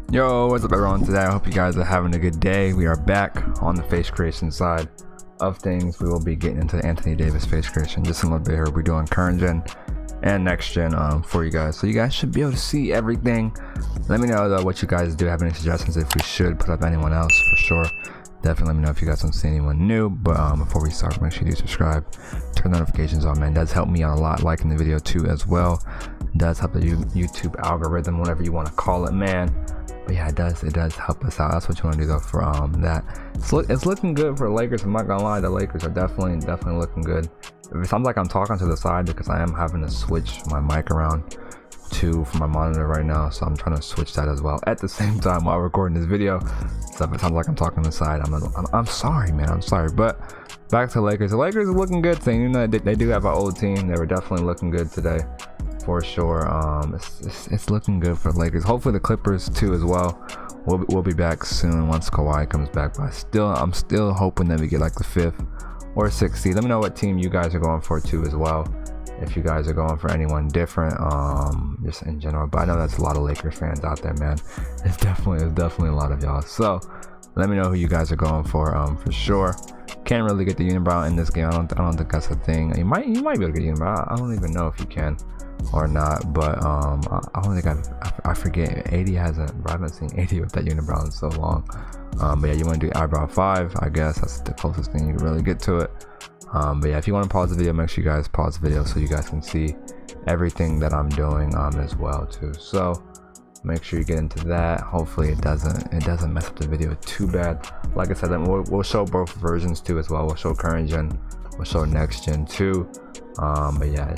Yo, what's up everyone? Today I hope you guys are having a good day. We are back on the face creation side of things. We will be getting into the Anthony Davis face creation just in a little bit here. We're doing current gen and next gen for you guys, so you guys should be able to see everything. Let me know though what you guys do, have any suggestions if we should put up anyone else for sure. Definitely let me know if you guys don't see anyone new. But before we start, make sure you do subscribe, turn notifications on, man. It does help me out a lot, liking the video too as well. It does help the YouTube algorithm, whatever you want to call it, man. But yeah, it does help us out. That's what you want to do though for that. It's looking good for the Lakers. I'm not gonna lie, the Lakers are definitely looking good. It sounds like I'm talking to the side because I am having to switch my mic around from my monitor right now, so I'm trying to switch that as well at the same time while recording this video. So if it sounds like I'm talking to the side, I'm sorry, man. I'm sorry. But back to the Lakers. The Lakers are looking good. Thing, you know, they do have an old team. They were definitely looking good today, for sure. It's looking good for the Lakers. Hopefully the Clippers too as well. We'll be back soon once Kawhi comes back. But I'm still hoping that we get like the 5th or 6th seed. Let me know what team you guys are going for too as well, if you guys are going for anyone different, just in general. But I know that's a lot of Lakers fans out there, man. It's definitely a lot of y'all. So let me know who you guys are going for sure. Can't really get the unibrow in this game. I don't think that's a thing. You might be able to get unibrow. I don't even know if you can or not. But I don't think I forget. 80 hasn't. I haven't seen 80 with that unibrow in so long. But yeah, you want to do eyebrow 5. I guess that's the closest thing you can really get to it. But yeah, if you want to pause the video, make sure you guys pause the video so you guys can see everything that I'm doing as well too. So make sure you get into that. Hopefully it doesn't mess up the video too bad. Like I said, we'll show both versions too as well. We'll show current gen, we'll show next gen too. But yeah,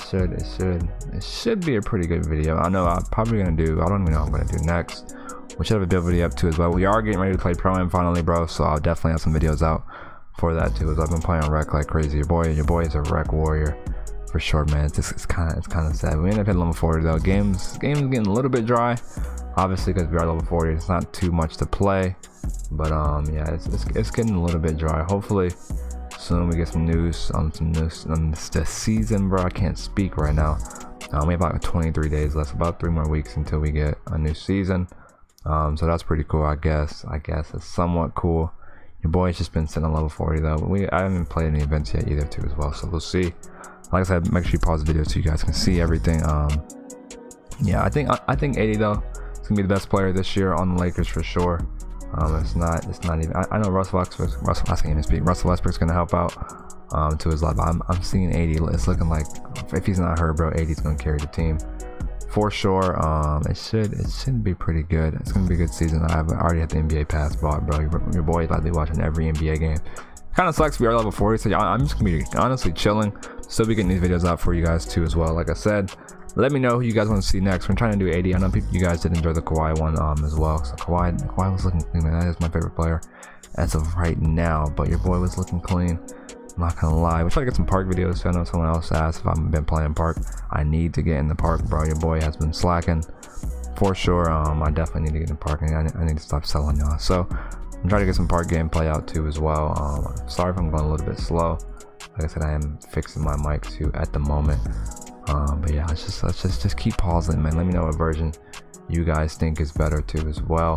it should be a pretty good video. I know I'm probably gonna do, I don't even know what I'm gonna do next. We should have a build video up too as well. We are getting ready to play Pro-Am finally, bro, so I'll definitely have some videos out for that too, as I've been playing Rec like crazy. Your boy is a Rec warrior for sure, man. It's kind of sad. We ended up hitting level 40 though. Game's getting a little bit dry, obviously, because we are level 40. It's not too much to play, but yeah, it's getting a little bit dry. Hopefully soon we get some news on the season, bro. I can't speak right now. We have about 23 days left, about 3 more weeks until we get a new season. So that's pretty cool. I guess it's somewhat cool. Your boy's just been sitting on level 40 though, but I haven't played any events yet either too as well, so we'll see. Like I said, make sure you pause the video so you guys can see everything. Yeah, I think 80 though is gonna be the best player this year on the Lakers for sure. It's not even, I know Russell Westbrook's gonna help out to his level. I'm seeing 80. It's looking like if he's not hurt, bro, 80's gonna carry the team for sure. It should be pretty good. It's gonna be a good season. I already had the NBA pass bought, bro. Your boy is about to be watching every NBA game. Kind of sucks we are level 40, so I'm just gonna be honestly chilling. Still be getting these videos out for you guys too as well. Like I said, let me know who you guys want to see next. We're trying to do 80. I know you guys did enjoy the Kawhi one as well. So Kawhi was looking clean, man. That is my favorite player as of right now. But your boy was looking clean. I'm not gonna lie. We're trying to get some park videos. So I know someone else asked if I've been playing park. I need to get in the park, bro. Your boy has been slacking for sure. I definitely need to get in the park, and I need to stop selling y'all. So I'm trying to get some park gameplay out too as well. Sorry if I'm going a little bit slow. Like I said, I am fixing my mic too at the moment. But yeah, let's just keep pausing, man. Let me know what version you guys think is better too as well,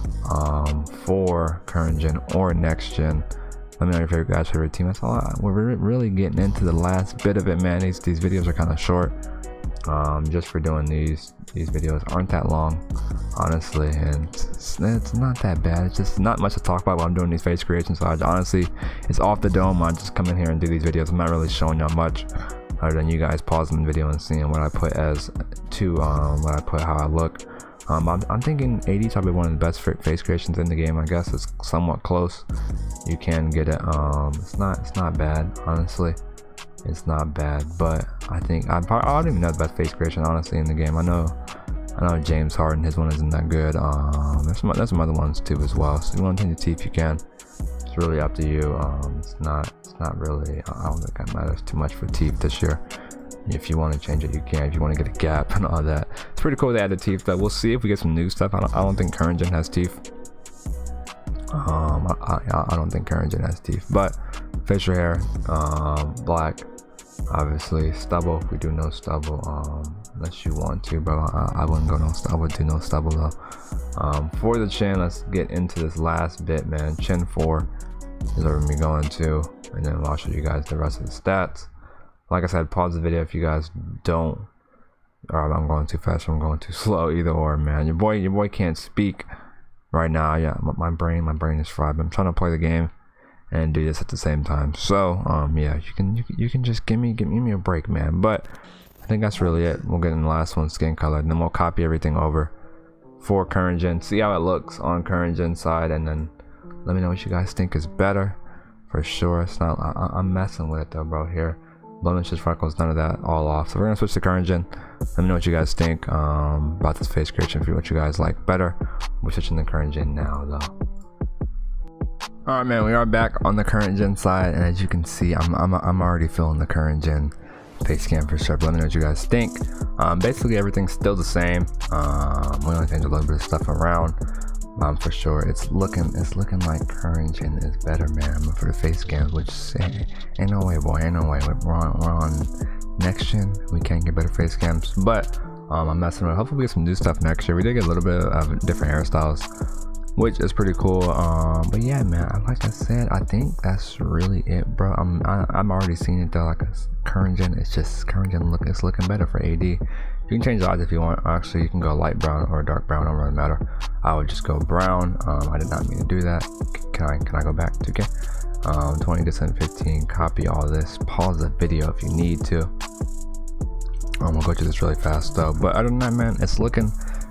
for current gen or next gen. Let me know your favorite team. That's all. We're really getting into the last bit of it, man. These videos are kind of short, just for doing these videos aren't that long, honestly, and it's not that bad. It's just not much to talk about while I'm doing these face creations. So honestly, it's off the dome. I just come in here and do these videos. I'm not really showing y'all much other than you guys pausing the video and seeing what I put as to how I look. I'm thinking 80 is probably one of the best face creations in the game. I guess it's somewhat close. You can get it. It's not bad, honestly. It's not bad, but I think I don't even know the best face creation honestly in the game. I know James Harden, his one isn't that good. There's some other ones too as well. So you want to change the teeth, you can. It's really up to you. It's not really. I don't think that matters too much for teeth this year. If you want to change it, you can. If you want to get a gap and all that, it's pretty cool they added teeth. But we'll see if we get some new stuff. I don't think current gen has teeth. I don't think current gen has teeth, but facial hair, black, obviously stubble. We do know stubble. unless you want to, bro. I wouldn't go I would do no stubble though. For the chin, let's get into this last bit, man. Chin 4 is where we're going to, and then I'll show you guys the rest of the stats. Like I said, pause the video if you guys don't, or I'm going too fast or I'm going too slow, either or, man. Your boy can't speak right now. Yeah, my brain is fried, but I'm trying to play the game and do this at the same time. So yeah, you can just give me a break, man. But I think that's really it. We'll get in the last one, skin color, and then we'll copy everything over for current gen, see how it looks on current gen side, and then let me know what you guys think is better. For sure, it's not, I'm messing with it though, bro. Here, blemishes, freckles, none of that, all off. So we're gonna switch to current gen. Let me know what you guys think about this face creation, for what you guys like better. We're switching to current gen now though. All right, man, we are back on the current gen side, and as you can see, I'm already feeling the current gen face cam for sure. But let me know what you guys think. Basically everything's still the same. We only changed a little bit of stuff around. For sure, it's looking like current gen is better, man. For the face cams, which ain't no way, boy, ain't no way. We're on next gen, we can't get better face cams, but I'm messing with it. Hopefully we get some new stuff next year. We did get a little bit of different hairstyles, which is pretty cool. But yeah, man, like I said, I think that's really it, bro. I'm already seeing it though. Like a current gen, it's just current gen it's looking better for AD. You can change the eyes if you want. Actually, you can go light brown or dark brown, don't really matter. I would just go brown. I did not mean to do that. Can I go back to 2K? 20 to 715. Copy all this. Pause the video if you need to. We'll go through this really fast though. But other than that, man, it's looking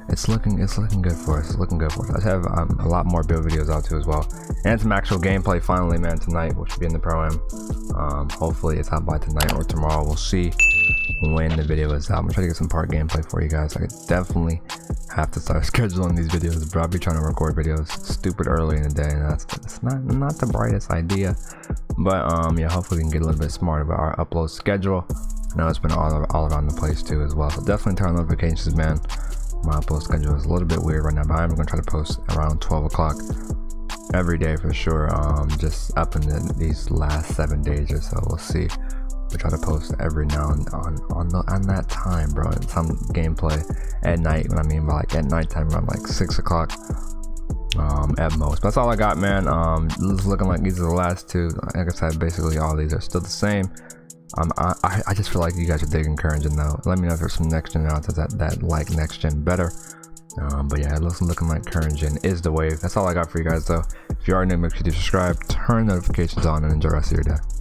good for us. It's looking good for us. I have a lot more build videos out too as well, and some actual gameplay finally, man, tonight, which will be in the Pro-Am. Hopefully it's out by tonight or tomorrow. We'll see when the video is out. I'm gonna try to get some part gameplay for you guys. I definitely have to start scheduling these videos, bro. I'll be trying to record videos stupid early in the day, and it's not the brightest idea. But yeah, hopefully we can get a little bit smarter about our upload schedule. I know it's been all around the place too as well, so definitely turn on notifications, man. My upload schedule is a little bit weird right now, but I'm gonna try to post around 12 o'clock every day for sure. Just up in these last 7 days or so, we'll see. We try to post every now and on that time, bro. And some gameplay at night. What I mean by like at night time, around like 6 o'clock at most. But that's all I got, man. It's looking like these are the last two. Like I said, basically all these are still the same. I just feel like you guys are digging current gen though. Let me know if there's some next gen out there that like next gen better. But yeah, it looks looking like current gen is the wave. That's all I got for you guys though. If you are new, make sure you subscribe, turn notifications on, and enjoy the rest of your day.